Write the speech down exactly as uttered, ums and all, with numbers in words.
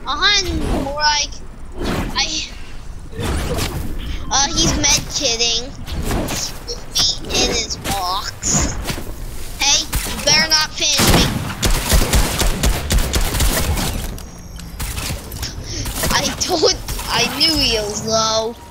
Uh-huh, more like, I, uh, he's med kidding with me in his box. Hey, you better not finish me. I told, I knew he was low.